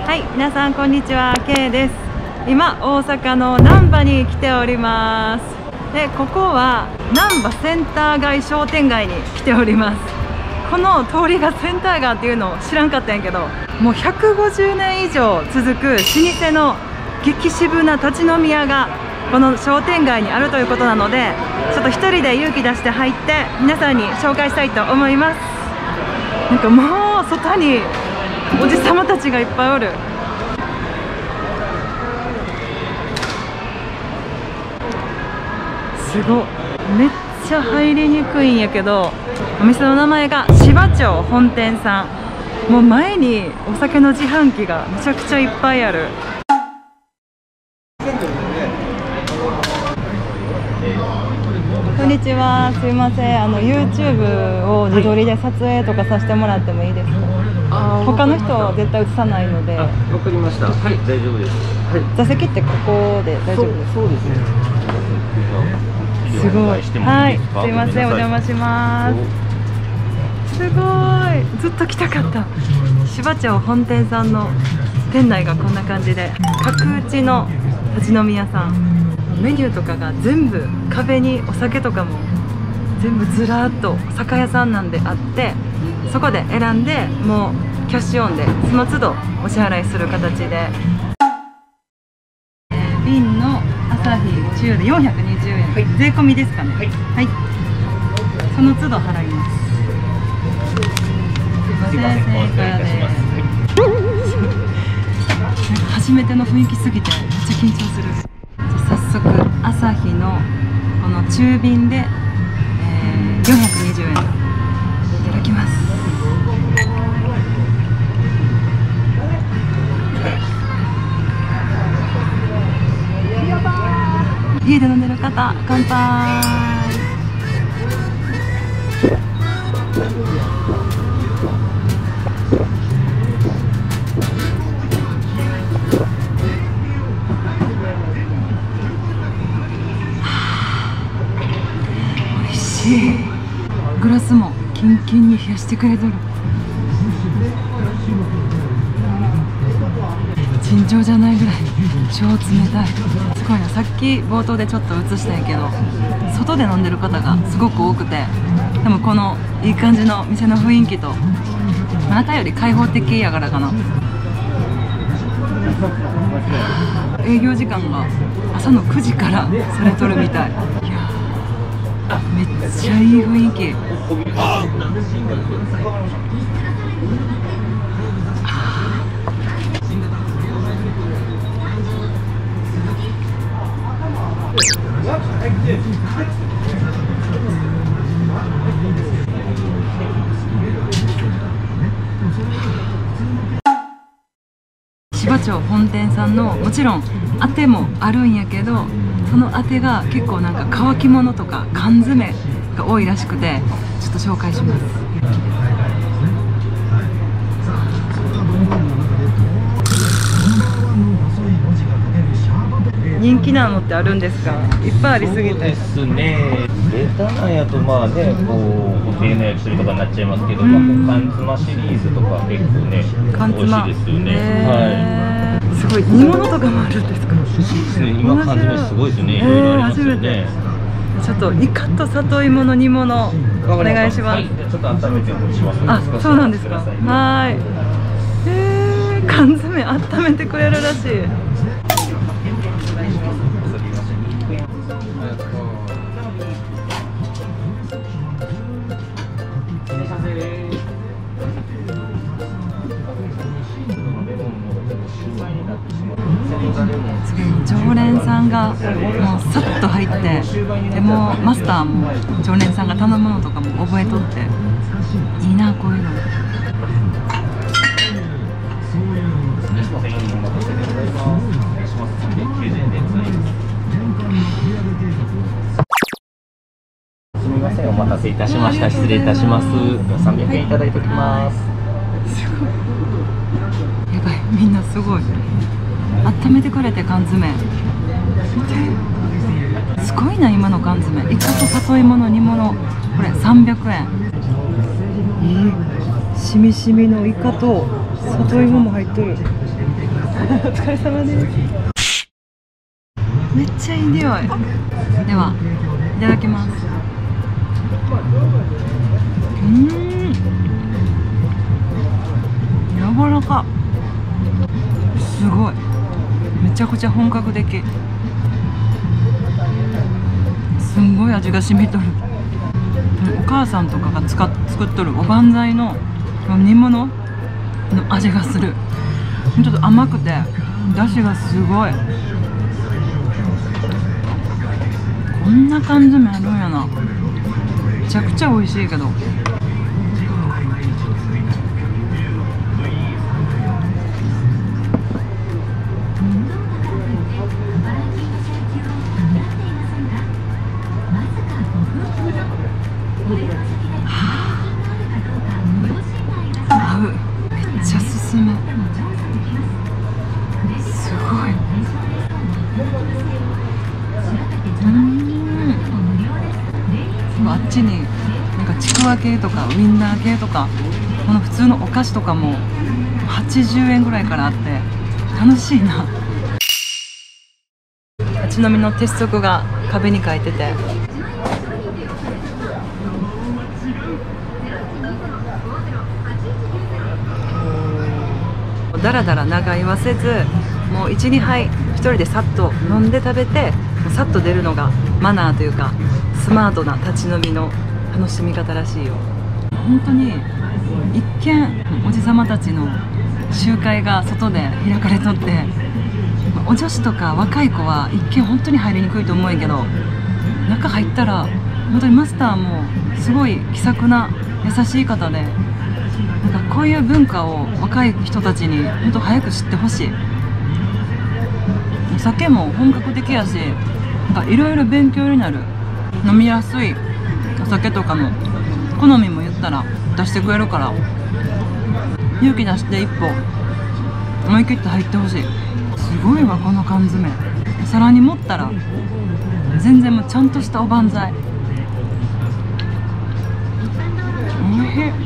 はい、皆さんこんにちは、K です。今大阪の難波に来ております。で、ここは難波センター街商店街に来ております。この通りがセンター街っていうのを知らんかったんやけど、もう150年以上続く老舗の激渋な立ち飲み屋がこの商店街にあるということなので、ちょっと一人で勇気出して入って皆さんに紹介したいと思います。なんかもう外におじさまたちがいっぱいおる。すごい、めっちゃ入りにくいんやけど、お店の名前が芝町本店さん。もう前にお酒の自販機がめちゃくちゃいっぱいある。こんにちは、すいません。YouTube を自撮りで撮影とかさせてもらってもいいですか？他の人は絶対映さないので。 わかりました。はい、大丈夫です。はい、 座席ってここで大丈夫ですか？ そうですね。 すごい。はい、すいません、お邪魔します。すごい、ずっと来たかった。芝町本店さんの店内がこんな感じで、角打ちの立ち飲み屋さん。メニューとかが全部壁にお酒とかも全部ずらーっと酒屋さんなんであって、そこで選んでもうキャッシュオンでその都度お支払いする形で、瓶のアサヒ中で420円、はい、税込みですかね。はい、はい、その都度払います。すいません、正解です。初めての雰囲気すぎてめっちゃ緊張する。早速アサヒのこの中瓶で、420円いただきます。家で飲んでる方、乾杯。グラスもキンキンに冷やしてくれとる。尋常じゃないぐらい超冷たい。すごいな。さっき冒頭でちょっと映したんやけど、外で飲んでる方がすごく多くて、でもこのいい感じの店の雰囲気と中より開放的やからかな。営業時間が朝の9時からされとるみたい。めっちゃいい雰囲気。芝町本店さんのもちろんあてもあるんやけど、そのあてが結構なんか乾き物とか缶詰が多いらしくて、ちょっと紹介します。人気なのってあるんですか？いっぱいありすぎて。 そうですね。ベタなんやとまあね、こうお手の焼き鳥とかになっちゃいますけど、缶詰シリーズとか結構ね、美味しいですよね。はい。 すごい、煮物とかもあるんですか？ そうですね。今缶詰すごいですね。いろいろありますよね。 ちょっとイカと里芋の煮物お願いします。 はい、ちょっと温めてお持ちします。 あ、そうなんですか。はい。缶詰温めてくれるらしい。常連さんがもうさっと入って、でもマスターも常連さんが頼むものとかも覚えとって、いいなこういうの。 すみません、お待たせいたしました。失礼いたします。300円いただいておきます。 すごい。やばい、みんなすごい。温めてくれて缶詰。すごいな今の缶詰。イカと里芋の煮物、これ300円。しみしみのイカと里芋も入ってる。 お疲れ様です。めっちゃいい匂い。では、いただきます。柔らか。すごい。めちゃくちゃ本格的。すんごい味が染みとる。お母さんとかが作っとるおばんざいの煮物の味がする。ちょっと甘くて出汁がすごい。こんな缶詰あるんやな。めちゃくちゃ美味しいけど。合う。めっちゃ進む。すごい。あっちになんかちくわ系とかウインナー系とか、この普通のお菓子とかも80円ぐらいからあって楽しいな。立ち飲みの鉄則が壁に書いてて、だらだら長居はせず、もう 1,2 杯1人でさっと飲んで食べて、もうさっと出るのがマナーというか、スマートな立ち飲みの楽しみ方らしいよ。本当に一見おじさまたちの集会が外で開かれとって、お女子とか若い子は一見本当に入りにくいと思うんやけど、中入ったら本当にマスターもすごい気さくな優しい方で、なんかこういう文化を若い人たちに本当早く知ってほしい。お酒も本格的やし、なんかいろいろ勉強になる。飲みやすいお酒とかの好みも言ったら出してくれるから、勇気出して一歩思い切って入ってほしい。すごいわこの缶詰。お皿に盛ったら全然もうちゃんとしたおばんざい。おいしい。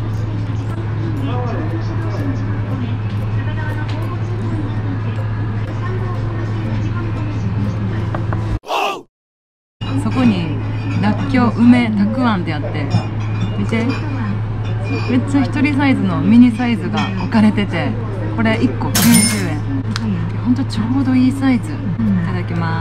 そこにらっきょう梅たくあんってあって、見て、めっちゃ一人サイズのミニサイズが置かれてて、これ1個90円。ほんとちょうどいいサイズ。いただきます。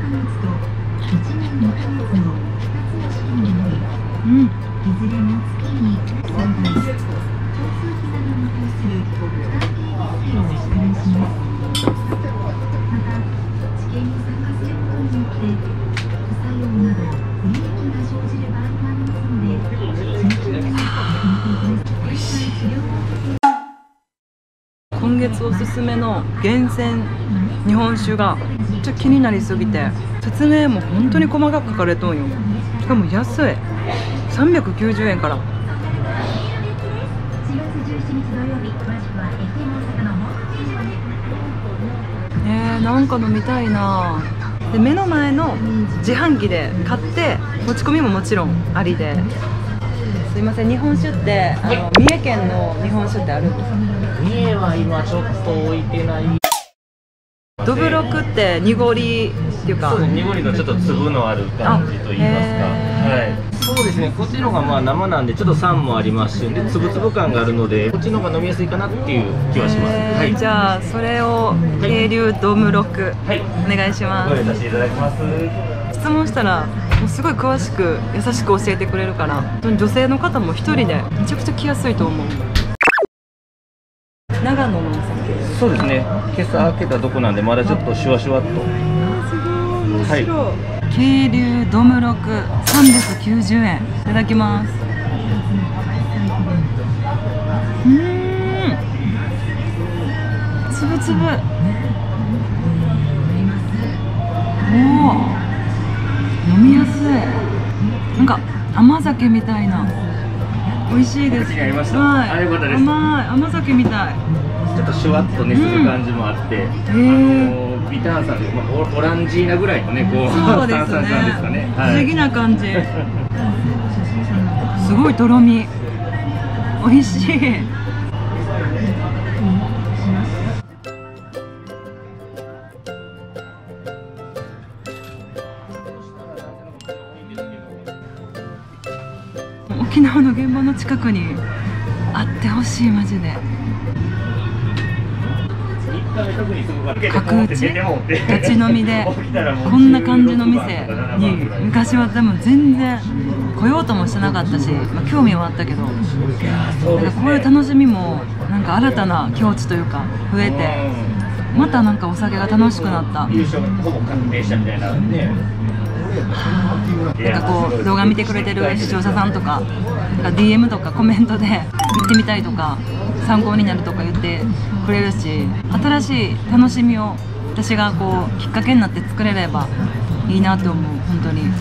今月おすすめの厳選日本酒がめっちゃ気になりすぎて、説明も本当に細かく書かれとんよ。しかも安い。390円から。なんか飲みたいな。で、目の前の自販機で買って持ち込みももちろんありで。すいません、日本酒って三重県の日本酒ってあるんですか？ 三重は今ちょっと置いてない。 どぶろくって濁りっていうか、 そうですね、濁りのちょっと粒のある感じと言いますか。はい、そうですね、こっちの方がまあ生なんでちょっと酸もありますし、で粒々感があるのでこっちの方が飲みやすいかなっていう気はします。はい、 じゃあそれを渓流どぶろく、はい、お願いします。 ご用意させていただきます。 質問したらもうすごい詳しく優しく教えてくれるから、女性の方も一人でめちゃくちゃ来やすいと思う。長野のお酒。 そうですね、今朝開けたとこなんでまだちょっとシュワシュワっと。 すごい面白い。 はい、 渓流どぶろく390円。いただきます。つぶつぶ。おお、飲みやすい。なんか甘酒みたいな。美味しいです。 ありました。 はい、 あ、よかったです。 甘い、甘酒みたい。 ちょっとシュワッとねする感じもあって、ビターさで、オランジーナぐらいのね、こうそうですね、 炭酸感ですかね。はい、 不思議な感じ。すごいとろみ。美味しい。 沖縄の現場の近くにあってほしい、マジで。角打ち立ち飲みでこんな感じの店に昔は多分全然来ようともしてなかったし、まあ、興味はあったけど、なんかこういう楽しみもなんか新たな境地というか増えて、またなんかお酒が楽しくなった。なんかこう動画見てくれてる視聴者さんとか、なんか DM とかコメントで行ってみたいとか参考になるとか言ってくれるし、新しい楽しみを私がこうきっかけになって作れればいいなと思う、本当に。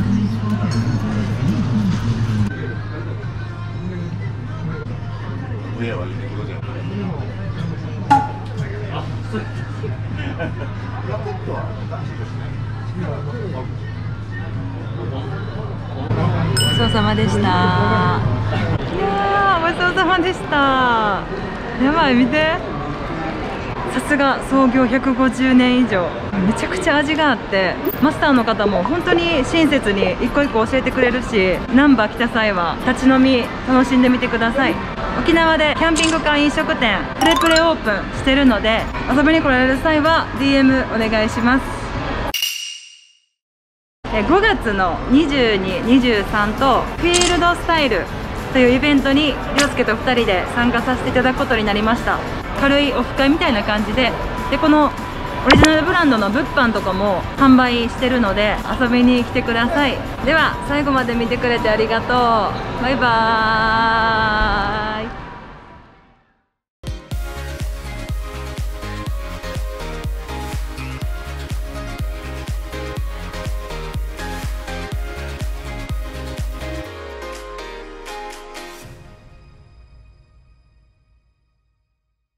ごちそうさまでした。いやー、ごちそうさまでした。やばい、見て、さすが創業150年以上、めちゃくちゃ味があって、マスターの方も本当に親切に一個一個教えてくれるし、難波来た際は立ち飲み楽しんでみてください。沖縄でキャンピングカー飲食店プレプレオープンしてるので、遊びに来られる際は DM お願いします。5月の22、23とフィールドスタイルというイベントに涼介と2人で参加させていただくことになりました。軽いオフ会みたいな感じで、このオリジナルブランドの物販とかも販売してるので遊びに来てください。では最後まで見てくれてありがとう。バイバーイ。